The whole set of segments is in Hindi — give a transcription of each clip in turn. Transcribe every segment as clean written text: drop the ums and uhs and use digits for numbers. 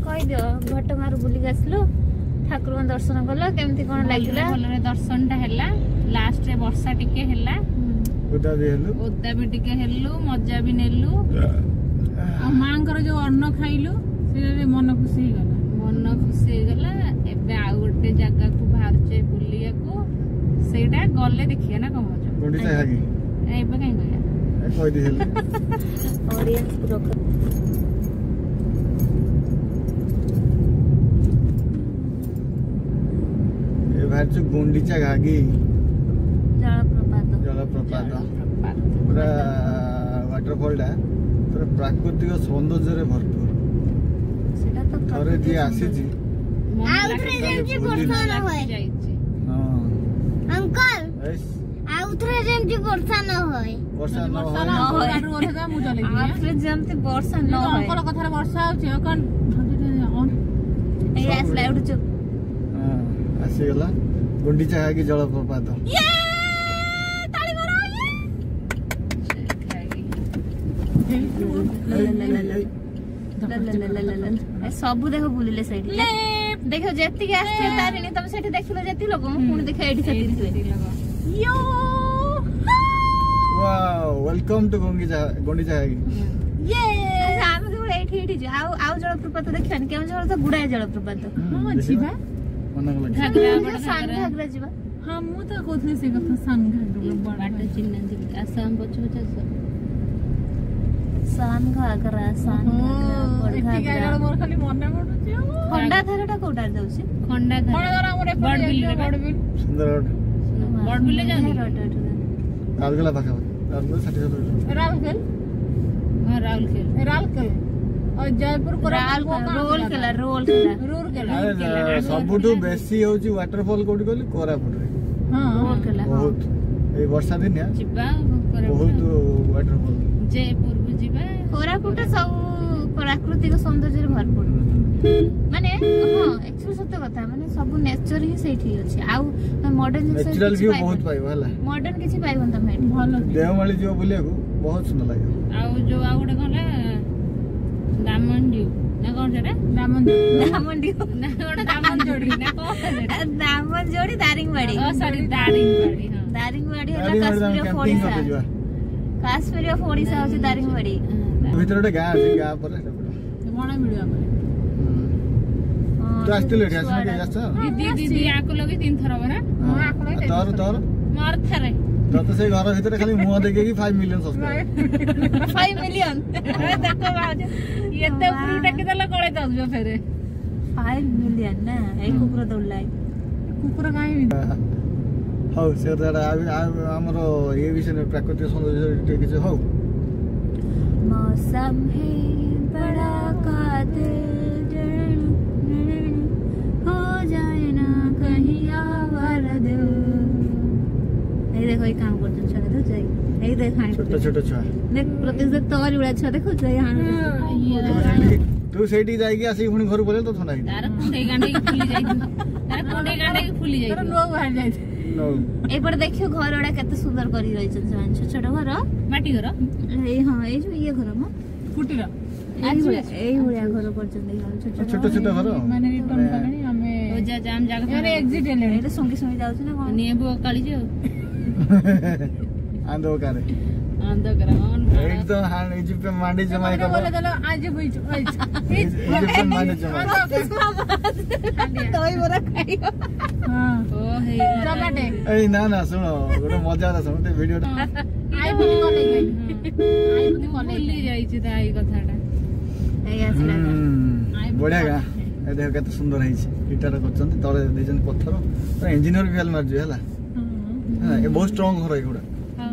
कहि दियो घटगाँर बुलिक आसलो ठाकुर दर्शन कल केमती कोन लागिला भलरे दर्शन टा हैला लास्ट रे वर्षा टिके हैला ओदा भी टिके हेलु मजा भी नेलु आ मांकर जो अन्न खाइलु से मन खुशी हो गला एबे आ गोटे जगह को बाहर छे बुलिया को सेटा गले देखिया ना कम मजा कोडी से हागी एबे काई गया कोई दी हेल ऑडियंस को रख ए बाहर से गुंडीचा घागी जलप्रपात पूरा वाटरफॉल टा पूरा प्राकृतिक सौंदर्य रे भरपूर सेटा तो थरे जे आसी जी आउथरे जेंती वर्षा न होय हां अंकल आउथरे जेंती वर्षा न होय ओरेगा मु चले जी आउथरे जेंती वर्षा न होय अंकल कथारे वर्षा होची कोन ए आसला उठ चुप हां आसी गला गुंडीचा की जलप्रपात सबू देख बुलिले साइड देखो जेती के आस्ते तारिणी तुम सेठी देखिलो जेती लोग पुणी देख एठी सेठी यो वाओ वेलकम टू गुंडीचा ये हम तो एठी जे आउ जलप्रपात देखन केउझर तो गुडाय जलप्रपात हां जीवा घागरा घागरा जीवा हां मु तो कोथने से कथा सान घागरा बड़ा चिन्ह जी आसाम बच्चा सान घागरा बड़ घागरा मोर खाली मने पडुची खंडा धारटा कोटार जाउची खंडा धार हमरे बड़बिल सुंदर बड़बिल जानी राउरकेला पाखा राउरकेला 60 राउरकेल हां राउरकेल और जयपुर को रोलकेला सबुठु बेसी होची वाटरफॉल कोडी कहली कोरापुट रे हां रोलकेला बहुत ए वर्षा दिन या जिबा बहुत वाटरफॉल जयपुर कोरापुट सब प्राकृतिक सौंदर्य भरपूर माने हां एक्चुअली सत्य कथा माने सब नेचर ही सेठी अछि आ मॉडर्न नेचुरल व्यू बहुत पाइबो हला मॉडर्न किछि पाइबो त मेट भलो देवमाली जो बुलिया को बहुत सुंदर लागे आ जो आ गुटे कहले दामनडी ना कोन सेटा दामनडी ना कोन दामनजोड़ी ना कोन दामनजोड़ी दारिंगबाड़ी ओ सॉरी दारिंगबाड़ी हां दारिंगबाड़ी हला काश्मीर ऑफ ओडिशा होची दारिंगबाड़ी भीतर रे गां अछि गां पर कोना मिलिया पर तो आस्तिले रे आस्तिले जाछ दीदी आको लगे 3 थरा बरा हां आको लगे तोर मार थरे तो से घर भीतर खाली मुंह देखे कि 5 मिलियन सब्सक्राइबर 5 मिलियन देखो बाज ये तो फ्रूट के दला कळे दजबो फेरे 5 मिलियन ना ए कुकुर दौड़लाई कुकुर काई हौ से हमरो ये विषय प्राकृतिक सौंदर्य किछ हौ मौसम है बड़ा कातिल हो जाए ना कहीं आवर दिल ए देखो ये काम करछ छले तो जाई ए देख हां छोटा छुआ देख प्रतिशत तोरी उड़ा छ देखो जाई हां तू सेठी जाई के आसी हुनी घर बोले तो थना तार कुंडे गांडे की फुली जाई तार कुंडे गांडे की फुली जाई तार नो बाहर जाई ए पर देखियो घर ओडा केते सुंदर करी रही छ छोट छोट घर माटी घर ए हां ए जो ये घर म कुटीर ए होया घर करछ छोट छोट घर माने रिटर्न करनी हमें ओ जा जाम जागा अरे एग्जिट हेले ए संगी संगी जाउ छ ना कोन नेबो काली जो आंदो करे एकदम हां इजिप्ट में मांडी जमाई कर बोले चलो आज बुइछ इजिप्ट में मांडी जमाई तोई मोरा खाइयो हां ओ हे टमाटे ए ना सुनो गोटे मजा रा सुनो ते वीडियो आई बुनी कोले आई बुनी कोले ली जाई छी ताई कथाटा ए आसला बढ़िया गा ए देख केते सुंदर है छी इटार करछन तळे देजन पत्थर तो इंजीनियर भी फेल मार जो हला हां ए बहुत स्ट्रांग घर है गुडा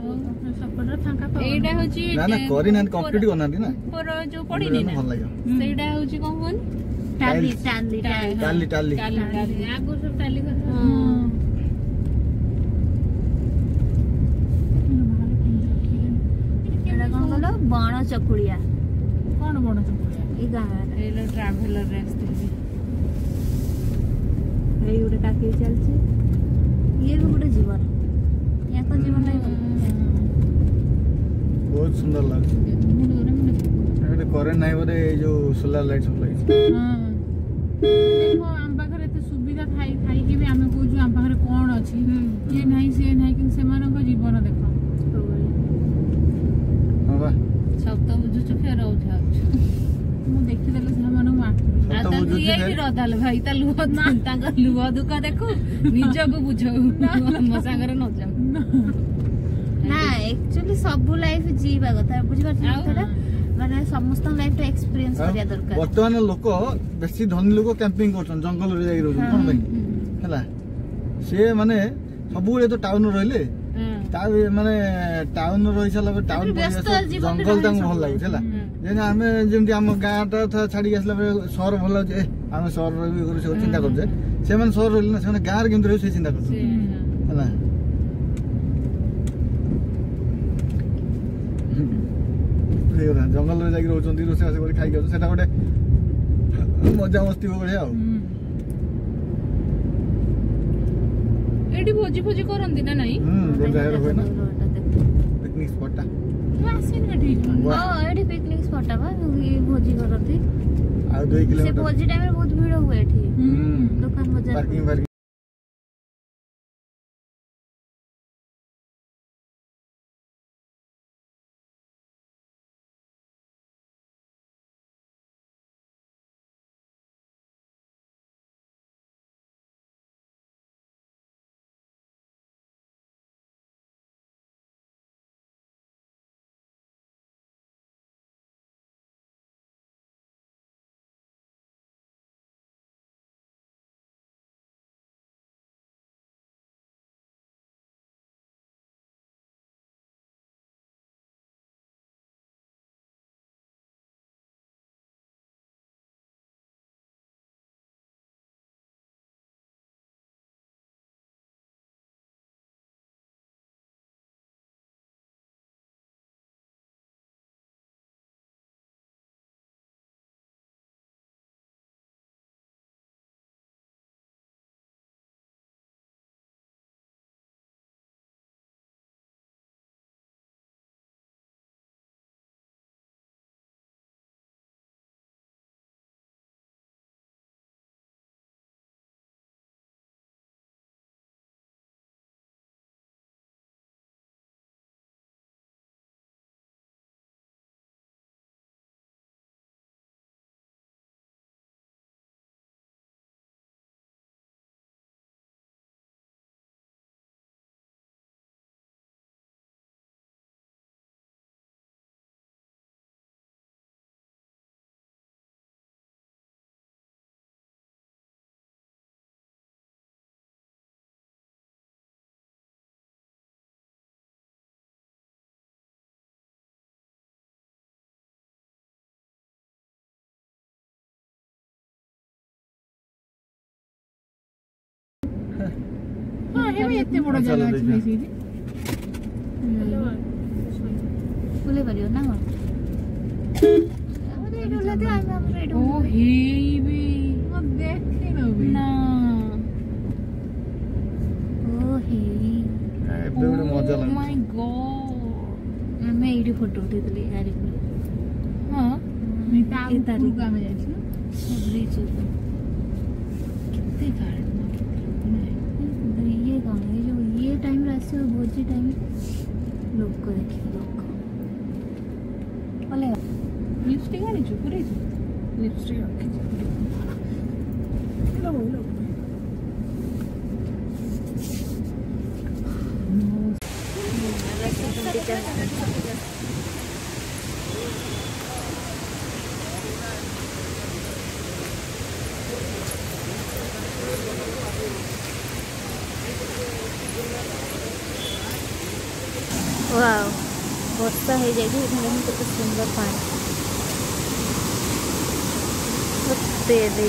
एटा होची ना ना करी ना कंप्लीट करना दी ना पर जो पड़ी नी ना सेटा होची कोन कोन टाली आगो सब टाली कर हां एटा कोन बोलो बाण चकुड़िया कोन बाण चकुड़िया ई गाना एलो ट्रैवलर रेस्ट ए उडे काके चलची ये भी गुडे जीवन या को जीवन नहीं बहुत सुंदर लगे करेंट नहीं बोले जो सोलर लाइट सब लगी हां देखो आम पाखरे एते सुविधा थाई थाई कि भी आमे कहू आम पाखरे कोन अछि ये नाही से नाही कि सेमानक जीवन देखो हां बा सब तो बुझु छु फेर आउ जा मु देखि देले सेमानक मार आ त ये भी रदाल भाई त लुह तांग लुह दुख देखो निजको बुझौ म संगरे न जाऊ ना एक्चुअली सब लाइफ जीवा कथा बुझि पाछ कथा माने समस्त लाइफ टा एक्सपीरियंस करिया दरकार वर्तमान लोक बेसी धनी लोक कैंपिंग करछन जंगल रे जाई रहछन कोन भाई हला से माने सबु तो टाउन रहले ता माने टाउन रहि छला टाउन जंगल ता भल लागे छला जेना हमें जेमति हम गाटा था छाडी आसला शहर भल लागे हम शहर रहि करू से चिंता करछे से माने शहर रहले ना से माने गार केंद्र से चिंता करछे हला जंगल में जाके रोचंती रोसे आसे खाई गयो सेटा गोटे मजा मस्ती हो बढिया हो एडी भोजी भोजी करंदी ना नाही जाय होय ना पिकनिक स्पॉट ता आसीन एठी हां एठी पिकनिक स्पॉट बा भोजी करती आ 2 किलोमीटर से भोजी टाइम में बहुत भीड़ हुए एठी दुकान बाजार पार्किंग हां हे एते बड़ जगह अछि बेसी फुले परियो ना ओ हे भी म देखि ना ओ हे एबे बडे मजा लागे माय गॉड मैं एडी फोटो उठेतली यार हां नहीं ता तारिका में जाई छी ब्रिज कितने गार्ड ये गाने जो ये टाइम रास्ते में भोजी टाइम लोग को देखिए लोग बोले लिपस्टिक आनी छु पुरे लिपस्टिक रखी लो लो वाव वर्षा हो जाए कितने सुंदर पानी तेरे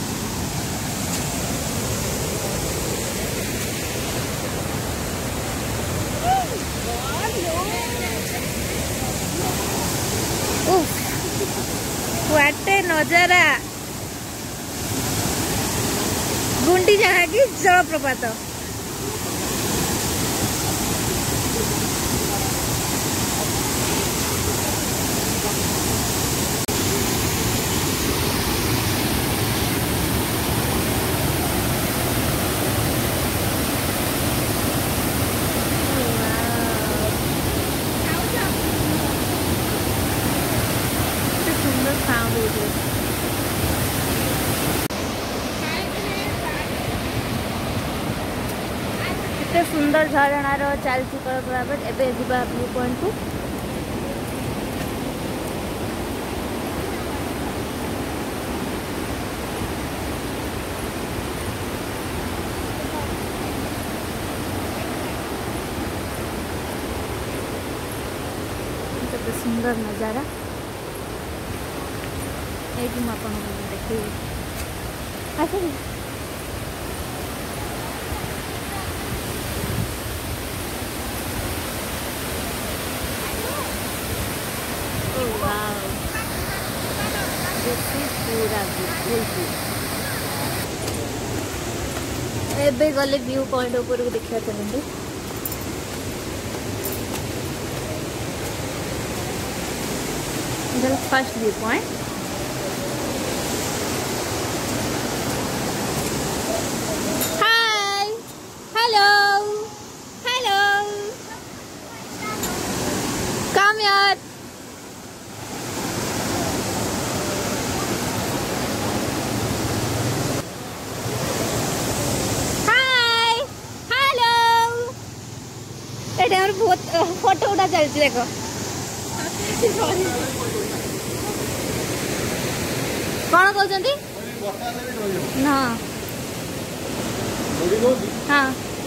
वाटे नजारा गुंडी जहाँ की जलप्रपात एते सुंदर झरणार चलती बराबर एबे जीवा व्यू पॉइंट को सुंदर नजारा ये देखिए एबे गले व्यू पॉइंट ऊपर को देखा चलते first view point hi hello hello come यार हाय हेलो एटा बहुत फोटो उठा चलती देखो कौन कहते ना हाँ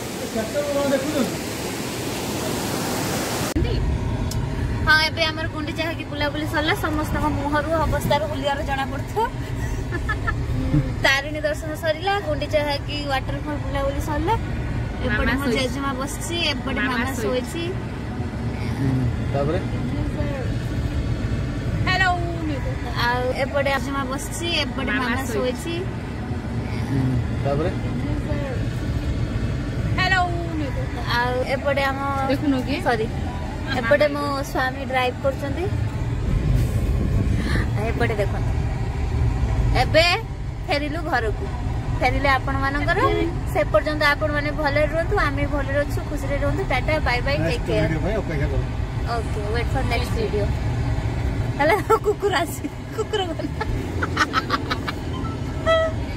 हाँ एबे हमर गुंडीचा की बुलाबुली सरला समस्त मुहरु अवस्था बुलियार जना पड़थो तारिणी दर्शन सरिला गुंडीचा की वाटरफॉल बुलाबुली सरला एपटे मो जेजमा बसछि एपटे मामा सोइछि ताबरे हेलो एपटे जेजमा बसछि एपटे मामा सोइछि ताबरे हेलो एपटे हम देखुनो की सॉरी एपटे मो स्वामी ड्राइव करछंती एपटे देखो एबे फेरिलु घर को फेरिले आपण मानकर से पर्यंत आपण माने भले रहंतु आमे भले रहछु खुशी रे रहंतु tata bye bye take care okay wait for next video hello कुकुर आसी कुकुर